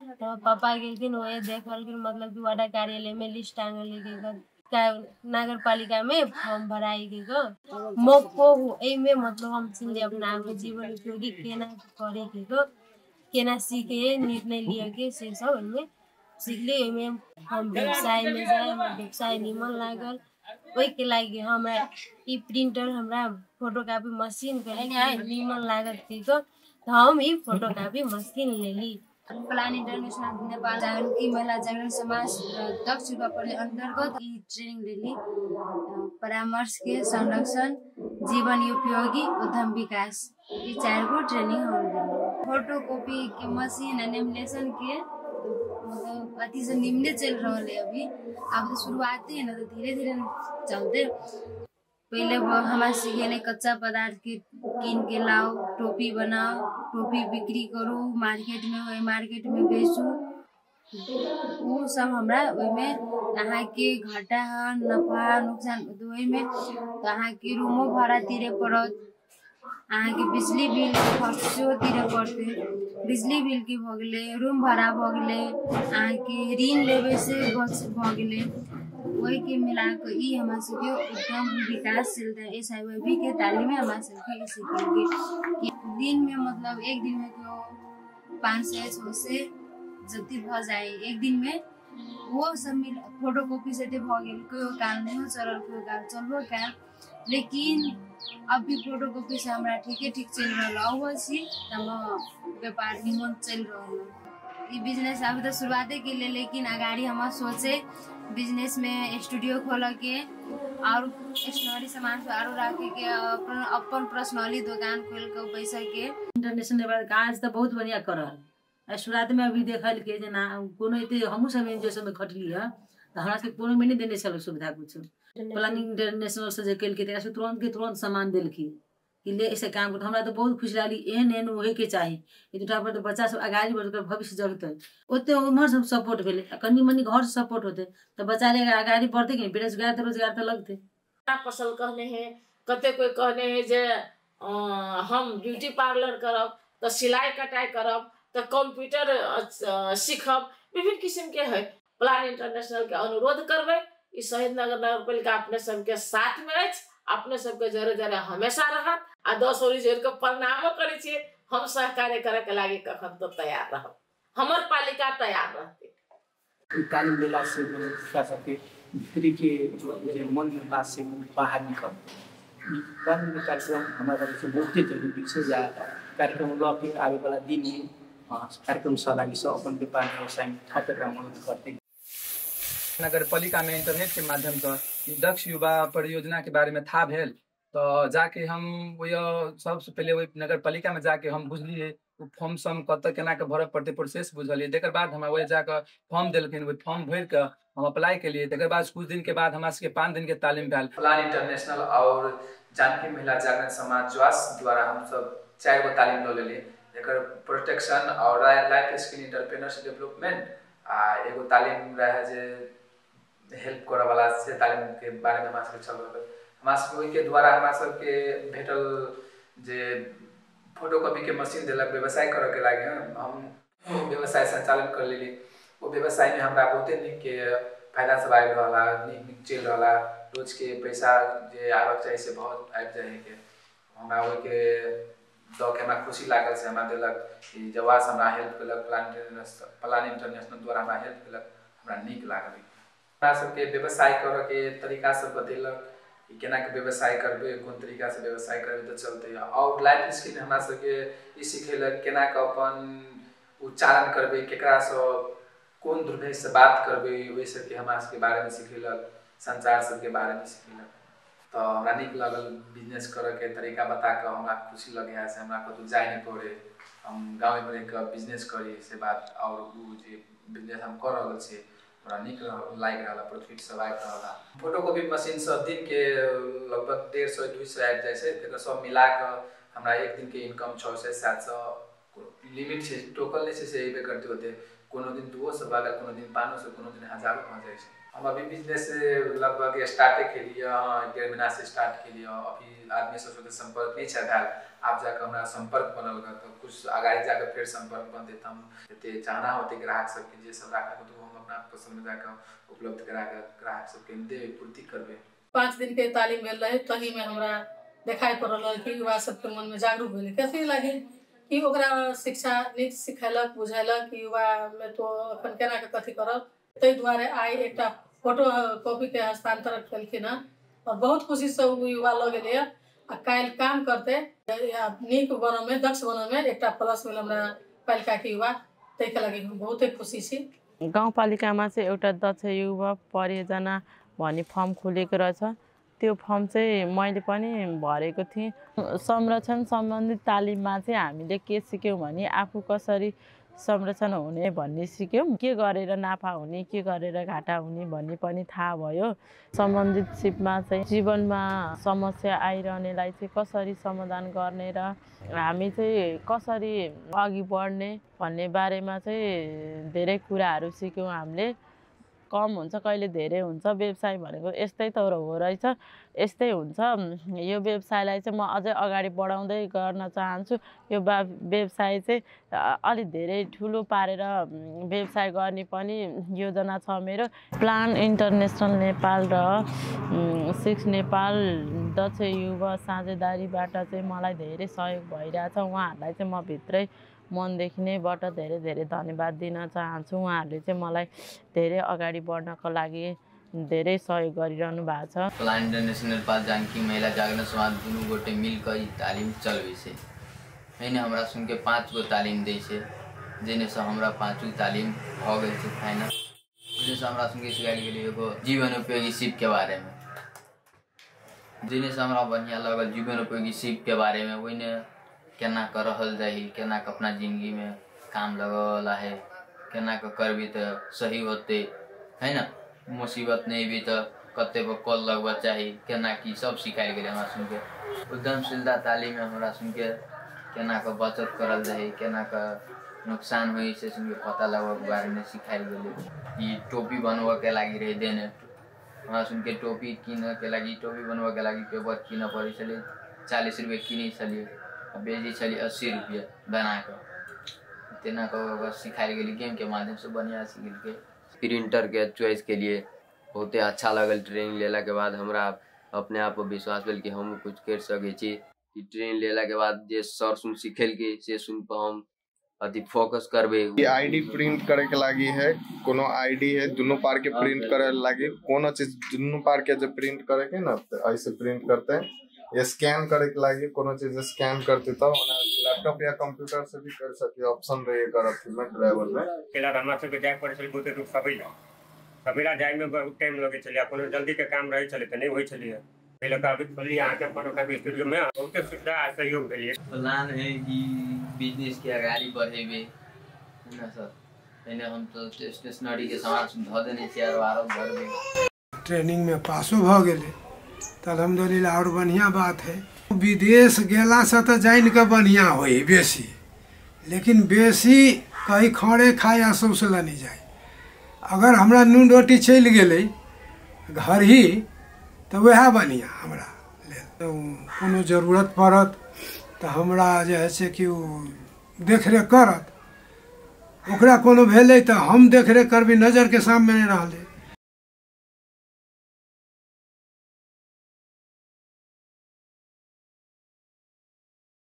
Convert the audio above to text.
तो पापा गेलखिन वही देखलखिन मतलब कि वार्ड कार्यालय में लिस्ट टांगल के नगर पालिका में फॉर्म भराई के मको एमे मतलब हम सिंधे अपना आपके जीवन उपयोगी केना करे के केना सीखे निर्णय लिए के से सब इनमें सीखले एमे हम व्यवसाय में जाए व्यवसाय निमन लागल वही के लागे हमरा ई प्रिंटर हमरा फोटोकॉपी मशीन के निमन लागत थी तो हम ई फोटोकॉपी मशीन ले ली। प्लान इंटरनेशनल नेपाल जागरूकी महिला जागरण समाज दक्ष युवा अंतर्गत ई ट्रेनिंग लेली परामर्श के संरक्षण जीवन उपयोगी उद्यम विकास ये 4 गो ट्रेनिंग हम लेली। फोटोकॉपी के मशीन लेमिनेशन के मतलब अति से निम्न चल रहा है अभी अब तो शुरुआती है ना तो धीरे धीरे चलते पहले हमारे सीखे कच्चा पदार्थ के कीन के लाओ टोपी बनाओ टोपी बिक्री करो मार्केट में बेचू वो सब हमरा में यहाँ के घाटा नफा नुकसान में यहाँ के रूमो भाड़ा तीरे पड़त अहाँ के बिजली बिल खर्चो तीरे पड़ते बिजली बिल के भगले रूम भाड़ा भगले अहाँ के ऋण लेवे से बच भगले वही के मिला के ई हमारे सबके उद्यम विकासशीलता SIYB के तालीम हमारे सबके सीखेंगे कि दिन में मतलब एक दिन में क्यों 5 से 6 से जति भ जाए एक दिन में वो सब मिल फोटोकॉपी से ते भ गेल कोई काम नहीं चलल कोई काम चलबो का लेकिन अभी फोटोकॉपी से हमरा ठीक चल रहा है सी हम व्यापार निमन चल रहा है ई बिजनेस अभी तो शुरुआते के लिए लेकिन आगाड़ी हम सोचे बिजनेस में स्टूडियो खोल के और स्टेशनरी सामान और रखे के अपन पर्सनली दुकान खोल के पैसा के इंटरनेशनल लेवल काज तो बहुत बढ़िया करल शुरुआत में अभी देखल के जना कोनो इते हमहु सब जो समय खटली है तो हमरा के कोनो में नहीं देने चलो सुविधा कुछ प्लानिंग इंटरनेशनल से जे केल के तेरा से तुरंत सामान देल की कि ले ऐसे काम कर हमरा तो बहुत खुशी लागी एहन होए के चाहिए ये दूटा पर तो बच्चा सब आगाड़ी बढ़कर भविष्य जगते ओते उम्र सब सपोर्ट भेले कनी मनी घर से सपोर्ट होते तो बच्चा ले आगाड़ी बढ़ते कि बेरोजगार तो लगते फसल कहने हैं कते कोई कहने हैं जे हम ब्यूटी पार्लर करब तो सिलाई कटाई करब तो कंप्यूटर सीखब विभिन्न किस्म के है प्लान इंटरनेशनल के अनुरोध करबे ई शहीद नगर पालिका अपने सबके साथ में अछि अपने सबके जरे जरे हमेशा रहत आ 10 ओरी जोड़ के प्रणाम करे छी हम सहकार्य करे के लागी कखन तो तैयार रहब हमर पालिका तैयार रहते तालीम लेला से का सके स्त्री के जो मन में बात से बाहर निकल कानूनी कार्यक्रम हमारा से बहुत जरूरी से कार्यक्रम के आवे वाला दिन में कार्यक्रम सहभागी सब अपन व्यापार व्यवसाय थप मदद करते नगर पालिका में इंटरनेट के माध्यम से दक्ष युवा परियोजना के बारे में था भेल तो जाके हम सबसे पहले वही नगर पालिका में जाके हम बुझलिए फॉर्म सम कत केना के भरऽ पड़ते प्रोसेस बुझलिए तेकर बाद हमरा वही जाकर फॉर्म देलखिन वही फॉर्म भर के हम अप्लाई के लिए तेकर बाद कुछ दिन के बाद हमरा सबके 5 दिन के तालीम भेल प्लान इंटरनेशनल और जानकी महिला जागरण समाज ज्वास द्वारा हम सब 4 गो तालीम ल लेली एकर प्रोटेक्शन और लाइफ स्किल एंटरप्रेन्योरशिप डेवलपमेंट आ एगो तालीम रहे जे हेल्प करे वाला से तालीम के बारे में हमरा सब चल रहल हमरा सब के द्वारा हमरा सब के भेटल जे फोटोकॉपी के मशीन देलक व्यवसाय करे के लागे हम व्यवसाय संचालन कर लेली वो व्यवसाय में हमरा बहुते निक के फायदा सब आबि रहला निक चल रहला रोज के पैसा जे आबक चाहिए से बहुत आबि जाए के हमरा ओइ के दो के हमरा खुशी लागल से हमरा देलक कि जवास हमरा हेल्प केलक प्लान इंटरनेशनल द्वारा हमरा हेल्प केलक हमरा निक लागल हमरा सबके व्यवसाय करे के तरीका सब बतेलक कि केना के व्यवसाय करबे कोन तरीका से व्यवसाय करबे तो चलते और लाइफ स्किल हमरा सबके ई सिखेलक केना के अपन उच्चारण करबे केकरा से कोन दुर्भय से बात करबे ओइ सब के हमरा सबके बारे में सिखेलक संचार सब के बारे में सिखेलक तो हमरा निक लागल बिजनेस करे के तरीका बता के हमरा खुशी लगे से हमरा कतौ जाय नहीं पड़े हम गांव में रह के बिजनेस करी से बात और उ जे बिजनेस हम कर रहल छी हमरा निक लाग रहला प्रॉफिट सब आबि रहला फोटोकॉपी मशीन से दिन के लगभग 150 200 आबि जाय छै तेकर सब मिला के हमरा एक दिन के इनकम 600 से 700 लिमिट से टोकल नहीं से ये करते होते कोनो दिन 200 भागल कोनो दिन 500 कोनो दिन 1000 पहुँच जाए। हम अभी बिजनेस लगभग स्टार्टे के लिए 1.5 महीना से स्टार्ट के लिए अभी आदमी सब से संपर्क नहीं छल आप जाकर हमारा संपर्क बनल तो कुछ आगे जाकर फिर संपर्क बनते तो हम चाहना होते ग्राहक सबके जे सब रखा तो हम अपना पसंद में जाकर उपलब्ध करा ग्राहक सबके दे पूर्ति करबे। 5 दिन के तालीम मिल रहे तही में हमरा दिखाई पड़ल कि युवा सबके मन में जागरूक भेल कथी लगे कि ओकरा शिक्षा नीक सिखेलक बुझेलक कि युवा में तो अपन केना के कथी करब तै द्वारे आई एकटा फोटो कॉपी के हस्तांतरण केलखिन और बहुत खुशी से युवा लग गए आ काल काम करते नीक बनने में दक्ष बनने में एकटा प्लस मिल हमरा पालिका के युवा तै के लागि हम बहुत खुशी छी। गाउँपालिकामा चाहिँ एउटा दक्ष युवा परियोजना भन्ने फर्म खुलेको रहेछ। त्यो फर्म चाहिँ मैले पनि भरेको थिएँ। संरक्षण सम्बन्धित तालिममा चाहिँ हामीले के सिक्यौँ भने आफू कसरी संरक्षण हुने भन्ने सिक्यौँ, के गरेर नाफा हुने के गरेर घाटा हुने भन्ने पनि थाहा भयो। सम्बन्धित सिपमा चाहिँ जीवनमा समस्या आइरहनेलाई चाहिँ कसरी समाधान गर्ने र हामी चाहिँ कसरी अघि बढ्ने भन्ने बारेमा चाहिँ धेरै कुराहरू सिक्यौँ हामीले। कम हुन्छ कहिले धेरै हुन्छ व्यवसाय भनेको यस्तै त हो रहेछ, यस्तै हुन्छ। यो व्यवसायलाई चाहिँ म अझै अगाडि बढाउँदै गर्न चाहन्छु। यो व्यवसाय चाहिँ अलि धेरै ठुलो पारेर व्यवसाय गर्ने पनि योजना छ मेरो। प्लान इन्टरनेसनल नेपाल र सिक्स नेपाल दक्ष युवा साझेदारीबाट चाहिँ मलाई धेरै सहयोग भइरहेछ। उहाँहरूलाई चाहिँ म भित्रै मनदेखि नैबाट धेरै धेरै धन्यवाद दिन चाहन्छु। उहाँहरूले चाहिँ मलाई धेरै अगाडि बढ्नको लागि धेरै सहयोग गरिरहनु भएको छ। प्लान इन्टरनेशनल नेपाल जानकी महिला जागरण समाज दुनू गोटे मिलकर ई तालीम चलबै छै। एहिने हमरा सुनके 5 गो तालीम दै छै, जेने से हमरा 5 तालीम भ गेल छै फाइनल। जेने से हमरा सुनके सिखाएल गेल एगो जीवन उपयोगी सिप के बारे में, जेने से हमरा बढ़िया लगल जीवन उपयोगी सिप के बारे में। ओइने केना कर रहल जाही, केना के अपना जिंदगी में काम लगला है, केना के करबी तो सही होते है ना, मुसीबत नहीं भी तो कते पर कॉल लगवा चाहिए, केना की सब सिखाएल गेल हमरा सुनके। उद्यमशीलता तालीम में हमरा सुनके केना के बचत करल जाही, केना के नुकसान हुई से सुनके पता लगवा के बारे में सिखाएल गेल। ई टोपी बनवा के लागी रहे देने हमरा सुनके टोपी किन के लागी, टोपी बनवा के लागी पेपर किन पड़े चले 40 रुपये किनी चलिए, बेची चलिए 80 रुपये बना कर। तेना को सिखाई गई गेम के माध्यम से बढ़िया सीख के। प्रिंटर के चॉइस के लिए बहुत अच्छा लगल। ट्रेनिंग लेला के बाद हमरा अपने आप पर विश्वास भेल कि हम कुछ कर सके छी। ट्रेनिंग लेला के बाद जे सर सुन सिखेल के से सुन पर हम अधिक फोकस करबे। आईडी प्रिंट करे के लागी है, कोनो आईडी है दोनों पार के प्रिंट करे लागी, कोनो चीज दोनों पार के जब प्रिंट करे के ना ऐसे प्रिंट करते हैं। ये स्कैन करे के लागी कोनो चीज स्कैन करते तो लैपटॉप या कंप्यूटर से भी कर सके ऑप्शन रहे करत में ड्राइवर में। केला हमरा सब के जाय पड़े छले बहुते दूर सबेला जाय में बहुत टाइम लगे चले, कोनो जल्दी के काम रहे चले त नहीं होय चलिए। पहले का अभी बोली यहां के फोटो का स्टूडियो में बहुत सुविधा सहयोग भेलिए। प्लान है कि बिजनेस के आगाड़ी बढ़ेबे ना सर। पहले हम तो स्टेशनरी के सामान ध देने शेयर वारो भरबे। ट्रेनिंग में पासो भ गेले तो अल्हम्दुलिल्लाह और बढ़िया बात है। विदेश गेला से तो जान के बढ़िया होई बेसी, लेकिन बेसी कहीं खड़े खाए आसौसला नहीं जाए। अगर हमरा नून रोटी चल गए घर ही तो वह बढ़िया हमरा ले। तो कोनो जरूरत पड़त तो हमरा जे है से कि देख रेख करत, ओकरा कोनो भेले तो हम देख रेख करबी, नजर के सामने नहीं रहले।